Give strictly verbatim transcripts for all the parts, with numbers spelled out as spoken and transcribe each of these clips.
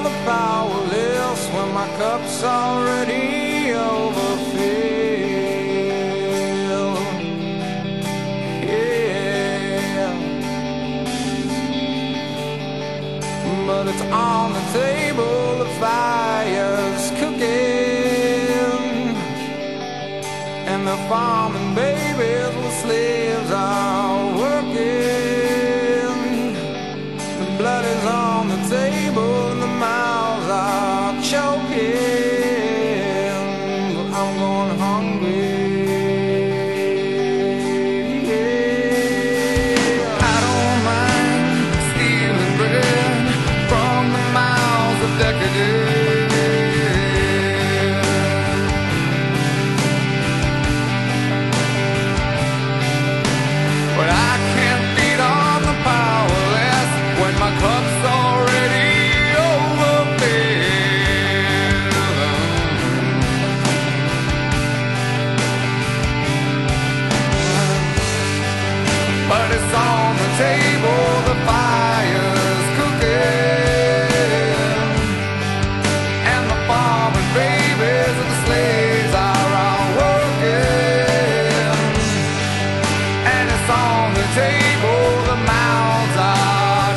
the powerless when my cup's already overfilled. Yeah, but it's on the table, the fire's cooking, and the farming babies with slaves are working. The blood is on the table and the mouths are choking. I'm going hungry. Yeah. I don't mind stealing bread from the mouths of decadence, but I can't beat on the powerless when my cup's already overfilled. But it's on the table, the fire's cooking, and the farming babies and the slaves are all working. And it's on the table, the mouths are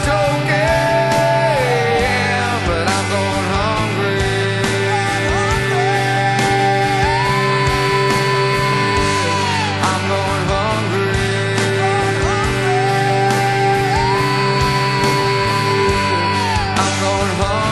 choking, but I'm going hungry. I'm going hungry. I'm going hungry.